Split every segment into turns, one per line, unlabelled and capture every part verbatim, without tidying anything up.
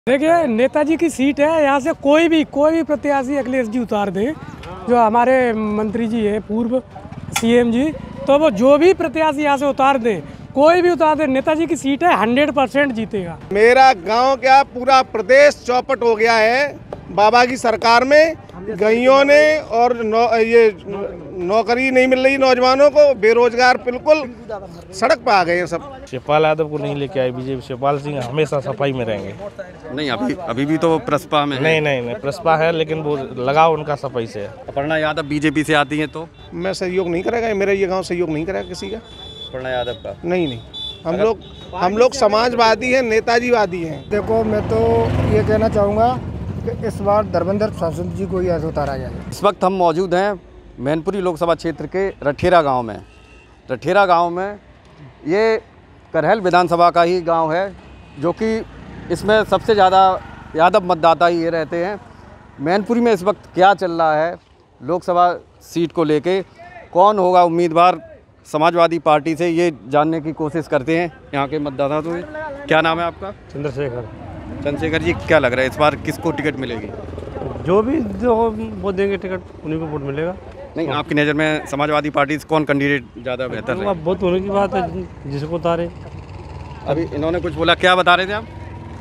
देखिए, नेताजी की सीट है। यहाँ से कोई भी कोई भी प्रत्याशी अखिलेश जी उतार दें, जो हमारे मंत्री जी है, पूर्व सीएम जी, तो वो जो भी प्रत्याशी यहाँ से उतार दें, कोई भी उतार दे, नेताजी की सीट है, हंड्रेड परसेंट जीतेगा।
मेरा गांव क्या पूरा प्रदेश चौपट हो गया है बाबा की सरकार में। गईयों ने और नौ, ये नौकरी नहीं मिल रही नौजवानों को, बेरोजगार बिल्कुल सड़क पर आ गए हैं सब।
शिवपाल यादव को नहीं लेके आए बीजेपी। शिवपाल सिंह हमेशा सफाई में रहेंगे।
नहीं, अभी अभी भी तो प्रसपा में है।
नहीं नहीं नहीं प्रसपा है, लेकिन वो लगाव उनका सफाई से है।
अपर्णा यादव बीजेपी से आती हैं तो
मैं सहयोग नहीं करेगा, मेरा ये गांव सहयोग नहीं करेगा किसी का।
अपर्णा यादव का
नहीं नहीं हम लोग हम लोग समाजवादी हैं, नेताजीवादी हैं।
देखो, मैं तो ये कहना चाहूँगा कि इस बार धर्मेंद्र प्रसाद जी को यहाँ से उतारा जाए।
इस वक्त हम मौजूद हैं मैनपुरी लोकसभा क्षेत्र के रठेरा गांव में। रठेरा गांव में ये करहल विधानसभा का ही गांव है, जो कि इसमें सबसे ज़्यादा यादव मतदाता ही ये रहते हैं। मैनपुरी में इस वक्त क्या चल रहा है लोकसभा सीट को लेके, कौन होगा उम्मीदवार समाजवादी पार्टी से, ये जानने की कोशिश करते हैं यहाँ के मतदाता से। क्या नाम है आपका?
चंद्रशेखर।
चंद्रशेखर जी, क्या लग रहा है इस बार किसको टिकट मिलेगी?
जो भी जो वो देंगे टिकट, उन्हीं को वोट मिलेगा।
नहीं, आपकी नज़र में समाजवादी पार्टी से कौन कैंडिडेट ज़्यादा बेहतर है?
बहुत होने की बात है, जिसको उतारे।
अभी इन्होंने कुछ बोला, क्या बता रहे थे आप?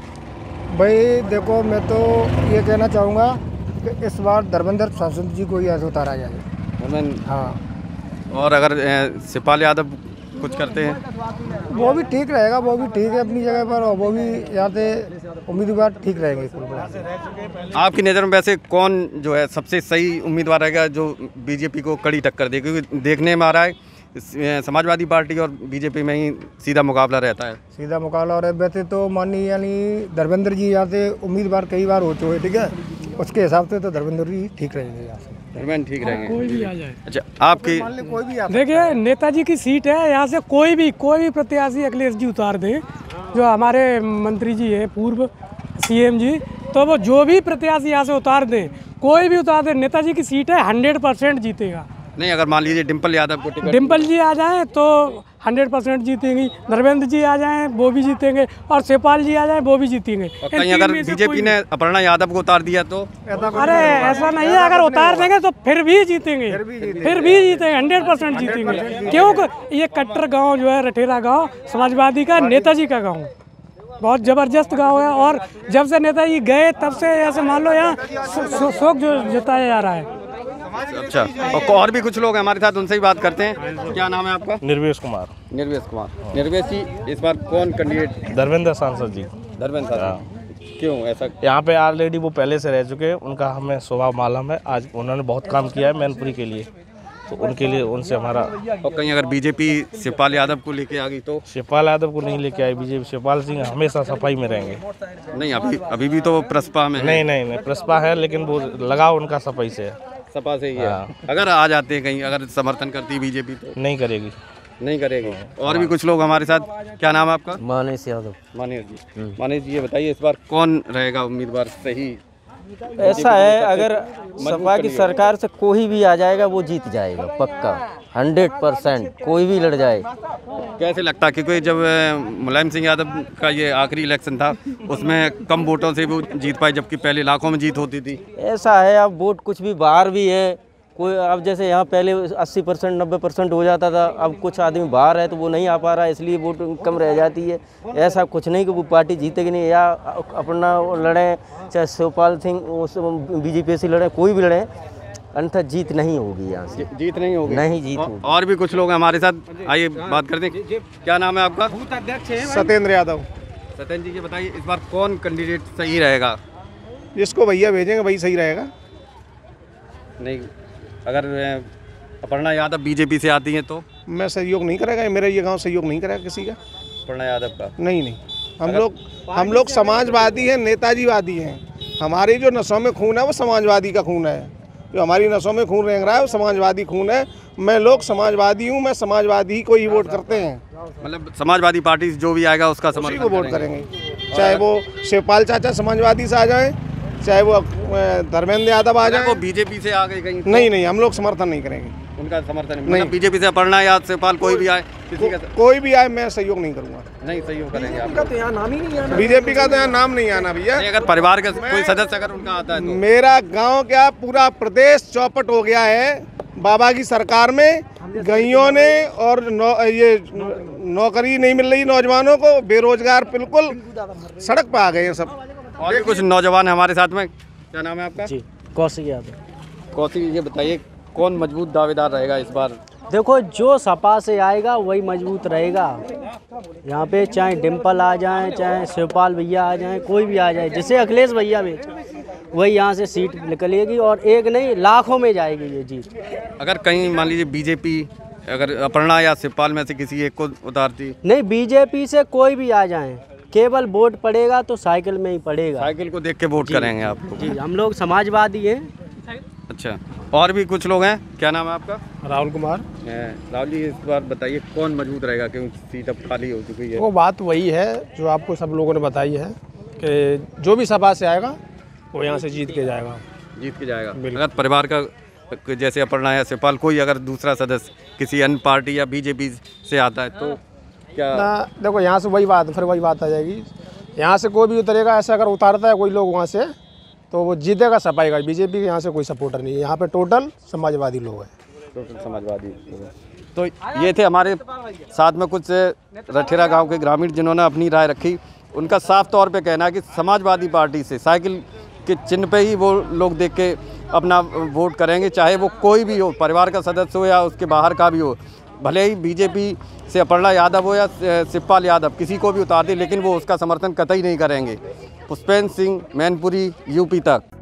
भाई देखो, मैं तो ये कहना चाहूँगा कि इस बार धर्मेंद्र प्रसाद जी को यहाँ से उतारा जाए। हाँ,
और अगर शिवपाल यादव कुछ करते हैं
वो भी ठीक रहेगा, वो भी ठीक है अपनी जगह पर, और वो भी यहाँ से उम्मीदवार ठीक रहेंगे।
आपकी नज़र में वैसे कौन जो है सबसे सही उम्मीदवार रहेगा जो बीजेपी को कड़ी टक्कर दे? क्योंकि देखने में आ रहा है समाजवादी पार्टी और बीजेपी में ही सीधा मुकाबला रहता है।
सीधा मुकाबला। और वैसे तो माननीय यानी धर्मेंद्र जी यहाँ से उम्मीदवार कई बार हो चुके, ठीक है, उसके हिसाब से तो धर्मेंद्र जी ठीक रहेंगे यहाँ से।
धर्मेंद्र ठीक रहेंगे,
कोई भी आ जाए।
अच्छा, आपकी
कोई भी
देखिए, नेताजी की सीट है। यहाँ से कोई भी कोई भी प्रत्याशी अखिलेश जी उतार दें, जो हमारे मंत्री जी है, पूर्व सीएम जी, तो वो जो भी प्रत्याशी यहाँ से उतार दें, कोई भी उतार दे, नेताजी की सीट है, हंड्रेड परसेंट जीतेगा।
नहीं, अगर मान लीजिए डिम्पल यादव को टिकट,
डिम्पल जी आ जाएं तो हंड्रेड परसेंट जीतेंगी। धर्मेंद्र जी आ जाएं वो भी जीतेंगे, और शिवपाल जी आ जाएं वो भी जीतेंगे।
और कहीं अगर बीजेपी ने अपर्णा यादव को उतार दिया तो?
अरे ऐसा नहीं है, अगर उतार देंगे तो फिर भी जीतेंगे, फिर भी जीतेंगे, हंड्रेड परसेंट जीतेंगे। क्योंकि ये कट्टर गांव जो है रठेरा गांव, समाजवादी का, नेताजी का गांव, बहुत ज़बरदस्त गांव है। और जब से नेताजी गए तब से ऐसे मान लो यहाँ शोक जो जताया जा रहा है।
अच्छा, और और भी कुछ लोग हैं हमारे साथ, उनसे भी बात करते हैं। क्या नाम है आपका?
निर्वेश कुमार।
निर्वेश कुमार। निर्वेश जी, इस बार कौन कैंडिडेट?
धर्मेंद्र सांसद जी।
धर्मेंद्र सांसद। क्यों ऐसा?
यहाँ पे ऑलरेडी वो पहले से रह चुके हैं, उनका हमें स्वभाव मालूम है। आज उन्होंने बहुत काम किया है मैनपुरी के लिए, तो उनके लिए उनसे हमारा।
और कहीं अगर बीजेपी शिवपाल यादव को लेके आ गई तो?
शिवपाल यादव को नहीं लेके आए बीजेपी। शिवपाल सिंह हमेशा सफाई में रहेंगे।
नहीं, अभी अभी भी तो प्रसपा में है।
नहीं नहीं नहीं प्रसपा है, लेकिन वो लगाव उनका सफाई से है।
सपा से ही है। अगर आ जाते हैं कहीं, अगर समर्थन करती बीजेपी तो?
नहीं करेगी।
नहीं करेगी। और भी कुछ लोग हमारे साथ। क्या नाम है आपका?
मानेश यादव।
मानेश जी। मानेश जी, ये बताइए इस बार कौन रहेगा उम्मीदवार सही?
ऐसा है, अगर सपा की सरकार से कोई भी आ जाएगा वो जीत जाएगा पक्का, हंड्रेड परसेंट, कोई भी लड़ जाए।
कैसे लगता है? क्योंकि जब मुलायम सिंह यादव का ये आखिरी इलेक्शन था, उसमें कम वोटों से वो जीत पाए, जबकि पहले लाखों में जीत होती थी।
ऐसा है, अब वोट कुछ भी बाहर भी है कोई, अब जैसे यहाँ पहले अस्सी परसेंट नब्बे परसेंट हो जाता था, अब कुछ आदमी बाहर है तो वो नहीं आ पा रहा है, इसलिए वोट कम रह जाती है। ऐसा कुछ नहीं कि वो पार्टी जीतेगी नहीं, या अपना लड़ें, चाहे शिवपाल सिंह बीजेपी से लड़ें, कोई भी लड़ें, अन्यथा जीत नहीं होगी यहाँ से।
जीत नहीं होगी?
नहीं जीत होगी।
और भी कुछ लोग हमारे साथ, आइए बात करते हैं। क्या नाम है आपका?
सत्येंद्र यादव।
सत्येंद्र जी, ये बताइए इस बार कौन कैंडिडेट सही रहेगा?
जिसको भैया भेजेंगे वही सही रहेगा।
नहीं, अगर अपर्णा यादव बीजेपी से आती हैं तो?
मैं सहयोग नहीं करेगा, मेरा ये गांव सहयोग नहीं करेगा किसी का।
अपर्णा यादव का?
नहीं नहीं हम लोग हम लोग समाजवादी हैं, नेताजीवादी हैं। हमारी जो नसों में खून है वो समाजवादी का खून है। जो हमारी नसों में खून रेंग रहा है वो समाजवादी खून है। मैं लोग समाजवादी हूँ, मैं समाजवादी को ही वोट करते हैं।
मतलब समाजवादी पार्टी जो भी आएगा उसका समर्थन
को वोट करेंगे, चाहे वो शिवपाल चाचा समाजवादी से आ जाए, चाहे वो धर्मेंद्र यादव आ जाए।
वो बीजेपी से आ गए कहीं?
नहीं नहीं हम लोग समर्थन नहीं करेंगे।
उनका समर्थन
नहीं।
मतलब बीजेपी से अपर्णा या शिवपाल कोई भी आए किसी का
कोई भी आए मैं सहयोग नहीं करूँगा।
नहीं सहयोग करेंगे आप
तो यहाँ नाम ही नहीं है।
बीजेपी का तो यहाँ नाम नहीं आना भैया।
नहीं, अगर परिवार का कोई सदस्य अगर उनका आता है तो
मेरा गांव क्या पूरा प्रदेश चौपट हो गया है बाबा की सरकार में। गईयों ने और नौ, ये नौकरी नहीं मिल रही नौजवानों को, बेरोजगार बिल्कुल सड़क पर आ गए हैं सब।
और भी कुछ नौजवान है हमारे साथ में। क्या नाम है आपका?
जी कौशिक यादव।
कौशिक, ये बताइए कौन मजबूत दावेदार रहेगा इस बार?
देखो जो सपा से आएगा वही मजबूत रहेगा। यहाँ पे चाहे डिम्पल आ जाए, चाहे शिवपाल भैया आ जाए, कोई भी आ जाए, जिसे अखिलेश भैया बेच वही यहाँ से सीट निकलेगी और एक नहीं लाखों में जाएगी ये जीत।
अगर कहीं मान लीजिए बीजेपी अगर अपर्णा या शिवपाल में से किसी एक को उतारती?
नहीं, बीजेपी से कोई भी आ जाए, केवल वोट पड़ेगा तो साइकिल में ही पड़ेगा।
साइकिल को देख के वोट करेंगे आप लोग?
जी, हम लोग समाजवादी हैं।
अच्छा, और भी कुछ लोग हैं। क्या नाम है आपका?
राहुल कुमार।
राहुल जी, इस बार बताइए कौन मजबूत रहेगा क्योंकि सीट अब खाली हो चुकी है?
वो बात वही है जो आपको सब लोगों ने बताई है कि जो भी सभा से आएगा वो यहाँ से जीत के जाएगा।
जीत के जाएगा। अगर परिवार का जैसे अपर्णा या शिवपाल कोई अगर दूसरा सदस्य किसी अन्य पार्टी या बीजेपी से आता है तो क्या?
ना देखो, यहाँ से वही बात फिर वही बात आ जाएगी। यहाँ से कोई भी उतरेगा, ऐसा अगर उतारता है कोई लोग वहाँ से तो वो जीतेगा सपाएगा। बीजेपी के यहाँ से कोई सपोर्टर नहीं है, यहाँ पे टोटल समाजवादी लोग हैं।
टोटल समाजवादी। तो ये थे हमारे साथ में कुछ रठेरा गांव के ग्रामीण जिन्होंने अपनी राय रखी। उनका साफ तौर पे कहना है कि समाजवादी पार्टी से साइकिल के चिन्ह पे ही वो लोग देख के अपना वोट करेंगे, चाहे वो कोई भी हो, परिवार का सदस्य हो या उसके बाहर का भी हो। भले ही बीजेपी से अपर्णा यादव हो या शिवपाल यादव, किसी को भी उतार दे, लेकिन वो उसका समर्थन कतई नहीं करेंगे। पुष्पेंद्र सिंह, मैनपुरी, यूपी तक।